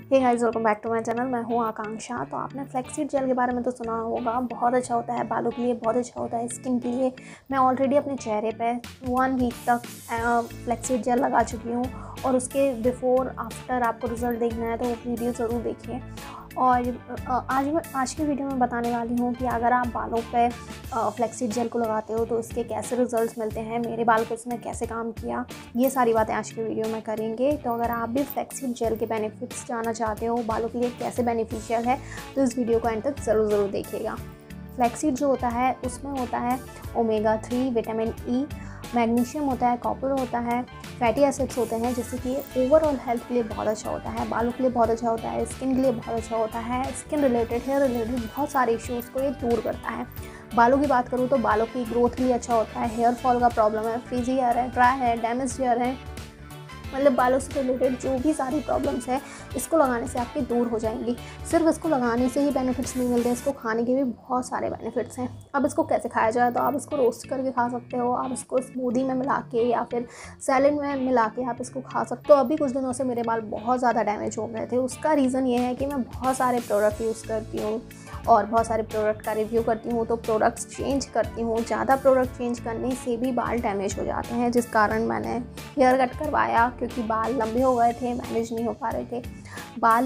Hey guys, welcome back to my channel. मैं हूँ आकांक्षा। तो आपने फ्लैक्सीड जेल के बारे में तो सुना होगा, बहुत अच्छा होता है बालों के लिए, बहुत अच्छा होता है स्किन के लिए। मैं ऑलरेडी अपने चेहरे पे 1 वीक तक फ्लैक्सीड जेल लगा चुकी हूँ और उसके बिफ़ोर आफ्टर आपको रिज़ल्ट देखना है तो वो वीडियो ज़रूर देखिए। और आज की वीडियो में बताने वाली हूँ कि अगर आप बालों पे फ्लैक्सीड जेल को लगाते हो तो इसके कैसे रिजल्ट्स मिलते हैं, मेरे बाल को इसने कैसे काम किया, ये सारी बातें आज की वीडियो में करेंगे। तो अगर आप भी फ्लैक्सीड जेल के बेनिफिट्स जानना चाहते हो, बालों के लिए कैसे बेनिफिशियल है, तो इस वीडियो को एंड तक ज़रूर देखिएगा। फ्लैक्सीड जो होता है उसमें होता है ओमेगा 3, विटामिन ई, मैग्नीशियम होता है, कॉपर होता है, फैटी एसिड्स होते हैं, जिससे कि ओवरऑल हेल्थ के लिए बहुत अच्छा होता है, बालों के लिए बहुत अच्छा होता है, स्किन के लिए बहुत अच्छा होता है। स्किन रिलेटेड, हेयर रिलेटेड बहुत सारे इश्यूज़ को ये दूर करता है। बालों की बात करूँ तो बालों की ग्रोथ के लिए अच्छा होता है। हेयर फॉल का प्रॉब्लम है, फ्रीजी हेयर है, ड्राई है, डैमेज हेयर है, मतलब बालों से रिलेटेड जो भी सारी प्रॉब्लम्स है इसको लगाने से आपकी दूर हो जाएंगी। सिर्फ इसको लगाने से ही बेनिफिट्स नहीं मिलते, इसको खाने के भी बहुत सारे बेनिफिट्स हैं। अब इसको कैसे खाया जाए, तो आप इसको रोस्ट करके खा सकते हो, आप इसको स्मूदी में मिला के या फिर सैलेड में मिला के आप इसको खा सकते हो। अभी कुछ दिनों से मेरे बाल बहुत ज़्यादा डैमेज हो गए थे, उसका रीज़न ये है कि मैं बहुत सारे प्रोडक्ट यूज़ करती हूँ और बहुत सारे प्रोडक्ट का रिव्यू करती हूँ, तो प्रोडक्ट्स चेंज करती हूँ। ज़्यादा प्रोडक्ट चेंज करने से भी बाल डैमेज हो जाते हैं, जिस कारण मैंने हेयर कट करवाया, क्योंकि बाल लंबे हो गए थे, मैनेज नहीं हो पा रहे थे। बाल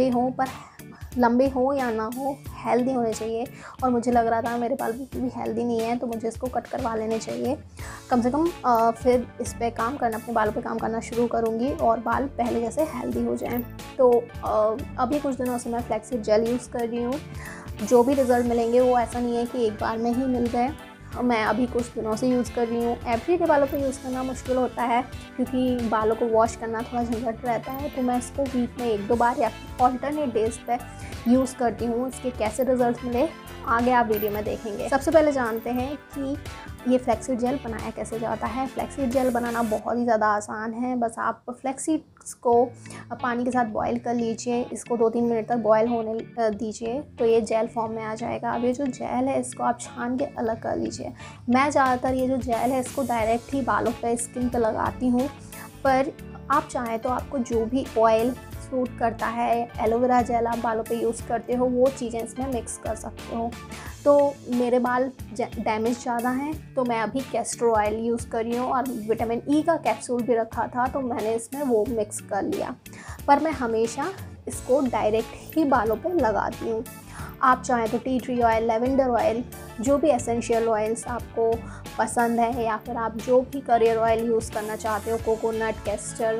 लंबे हो या ना हो, हेल्दी होने चाहिए। और मुझे लग रहा था मेरे बाल बिल्कुल भी हेल्दी नहीं है, तो मुझे इसको कट करवा लेने चाहिए कम से कम। फिर इस पे काम करना, अपने बालों पे काम करना शुरू करूँगी और बाल पहले जैसे हेल्दी हो जाएं। तो अभी कुछ दिनों से मैं फ्लैक्सीड जेल यूज़ कर रही हूँ। जो भी रिज़ल्ट मिलेंगे वो ऐसा नहीं है कि एक बार में ही मिल गए। मैं अभी कुछ दिनों से यूज़ कर रही हूँ। एवरीडे बालों पे यूज़ करना मुश्किल होता है, क्योंकि बालों को वॉश करना थोड़ा झंझट रहता है, तो मैं इसको वीक में 1-2 बार या ऑल्टरनेट डेज पे यूज़ करती हूँ। इसके कैसे रिजल्ट मिले आगे आप वीडियो में देखेंगे। सबसे पहले जानते हैं कि ये फ्लैक्सीड जेल बनाया कैसे जाता है। फ्लैक्सीड जेल बनाना बहुत ही ज़्यादा आसान है। बस आप फ्लैक्सीड्स को पानी के साथ बॉईल कर लीजिए, इसको 2-3 मिनट तक बॉईल होने दीजिए, तो ये जेल फॉर्म में आ जाएगा। अब ये जो जेल है इसको आप छान के अलग कर लीजिए। मैं ज़्यादातर ये जो जेल है इसको डायरेक्ट ही बालों पे, स्किन पे लगाती हूँ, पर आप चाहें तो आपको जो भी ऑयल सूट करता है, एलोवेरा जेल आप बालों पे यूज़ करते हो, वो चीज़ें इसमें मिक्स कर सकते हो। तो मेरे बाल डैमेज ज़्यादा हैं, तो मैं अभी कैस्टर ऑयल यूज़ कर रही हूँ और विटामिन ई का कैप्सूल भी रखा था, तो मैंने इसमें वो मिक्स कर लिया। पर मैं हमेशा इसको डायरेक्ट ही बालों पे लगाती हूँ। आप चाहें तो tea tree oil, lavender oil, जो भी एसेंशियल ऑयल्स आपको पसंद है, या फिर आप जो भी करियर ऑयल यूज़ करना चाहते हो, कोकोनट, कैस्टर,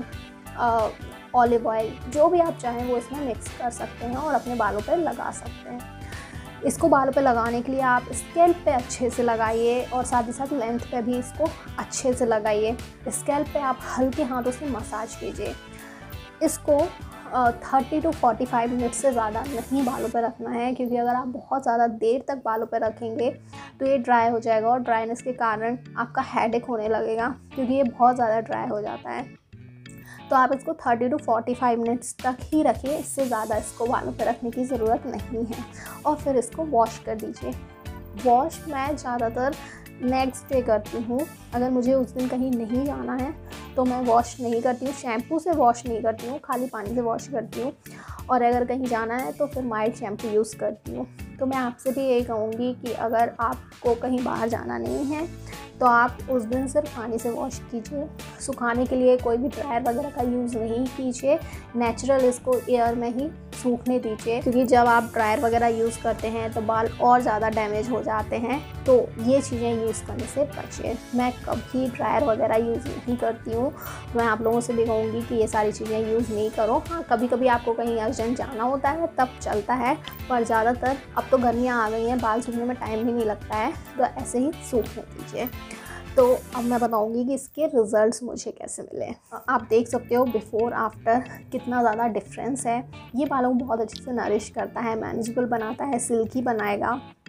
ऑलिव ऑयल, जो भी आप चाहें वो इसमें मिक्स कर सकते हैं और अपने बालों पे लगा सकते हैं। इसको बालों पे लगाने के लिए आप स्कैल्प पे अच्छे से लगाइए और साथ ही साथ लेंथ पे भी इसको अच्छे से लगाइए। स्कैल्प पे आप हल्के हाथों से मसाज कीजिए। इसको 30 to 45 मिनट से ज़्यादा नहीं बालों पे रखना है, क्योंकि अगर आप बहुत ज़्यादा देर तक बालों पे रखेंगे तो ये ड्राई हो जाएगा और ड्राइनेस के कारण आपका हेडेक होने लगेगा, क्योंकि ये बहुत ज़्यादा ड्राई हो जाता है। तो आप इसको 30 to 45 मिनट्स तक ही रखिए, इससे ज़्यादा इसको बालों पे रखने की ज़रूरत नहीं है। और फिर इसको वॉश कर दीजिए। वॉश मैं ज़्यादातर नेक्स्ट डे करती हूँ। अगर मुझे उस दिन कहीं नहीं जाना है तो मैं वॉश नहीं करती हूँ, शैम्पू से वॉश नहीं करती हूँ, खाली पानी से वॉश करती हूँ। और अगर कहीं जाना है तो फिर माइल्ड शैम्पू यूज़ करती हूँ। तो मैं आपसे भी यही कहूँगी कि अगर आपको कहीं बाहर जाना नहीं है तो आप उस दिन सिर्फ पानी से वॉश कीजिए। सुखाने के लिए कोई भी ड्रायर वगैरह का यूज़ नहीं कीजिए, नेचुरल इसको एयर में ही सूखने दीजिए, क्योंकि जब आप ड्रायर वगैरह यूज़ करते हैं तो बाल और ज़्यादा डैमेज हो जाते हैं। तो ये चीज़ें यूज़ करने से बचिए। मैं कभी ड्रायर वगैरह यूज़ नहीं करती हूँ, मैं आप लोगों से भी कहूँगी कि ये सारी चीज़ें यूज़ नहीं करो। हाँ, कभी कभी आपको कहीं अर्जेंट जाना होता है तब चलता है, पर ज़्यादातर अब तो गर्मियाँ आ गई हैं, बाल सूखने में टाइम भी नहीं लगता है, तो ऐसे ही सूखने दीजिए। तो अब मैं बताऊंगी कि इसके रिज़ल्ट्स मुझे कैसे मिले। आप देख सकते हो बिफ़ोर आफ्टर कितना ज़्यादा डिफरेंस है। ये बालों को बहुत अच्छे से नरिश करता है, मैनेजेबल बनाता है, सिल्की बनाएगा,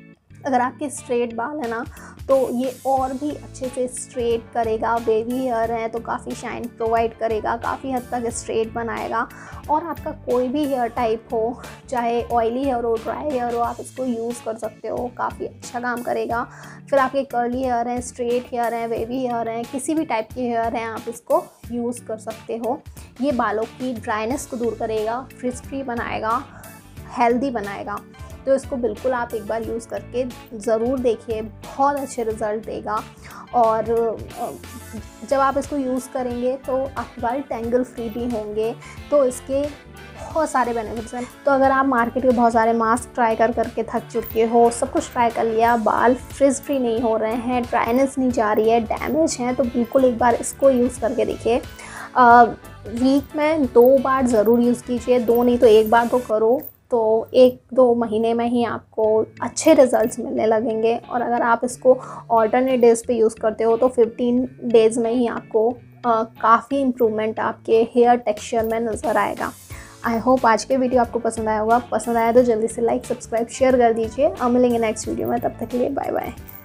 अगर आपके स्ट्रेट बाल है ना तो ये और भी अच्छे से स्ट्रेट करेगा। वेवी हेयर है तो काफ़ी शाइन प्रोवाइड करेगा, काफ़ी हद तक स्ट्रेट बनाएगा। और आपका कोई भी हेयर टाइप हो, चाहे ऑयली हेयर हो, ड्राई हेयर हो, आप इसको यूज़ कर सकते हो, काफ़ी अच्छा काम करेगा। फिर आपके कर्ली हेयर हैं, स्ट्रेट हेयर हैं, वेवी हेयर हैं, किसी भी टाइप के हेयर हैं, आप इसको यूज़ कर सकते हो। ये बालों की ड्राइनेस को दूर करेगा, फ्रिज फ्री बनाएगा, हेल्दी बनाएगा। तो इसको बिल्कुल आप एक बार यूज़ करके ज़रूर देखिए, बहुत अच्छे रिज़ल्ट देगा। और जब आप इसको यूज़ करेंगे तो आपके बाल टेंगल फ्री भी होंगे। तो इसके बहुत सारे बेनिफिट्स हैं। तो अगर आप मार्केट के बहुत सारे मास्क ट्राई करके थक चुके हो, सब कुछ ट्राई कर लिया, बाल फ्रिज फ्री नहीं हो रहे हैं, ड्राइनेस नहीं जा रही है, डैमेज है, तो बिल्कुल एक बार इसको यूज़ करके देखिए। वीक में 2 बार ज़रूर यूज़ कीजिए, 2 नहीं तो 1 बार तो करो। तो 1-2 महीने में ही आपको अच्छे रिज़ल्ट्स मिलने लगेंगे। और अगर आप इसको ऑल्टरनेट डेज़ पे यूज़ करते हो तो 15 डेज़ में ही आपको काफ़ी इम्प्रूवमेंट आपके हेयर टेक्सचर में नज़र आएगा। आई होप आज के वीडियो आपको पसंद आया होगा। पसंद आया तो जल्दी से लाइक, सब्सक्राइब, शेयर कर दीजिए। अब मिलेंगे नेक्स्ट वीडियो में, तब तक के लिए बाय बाय।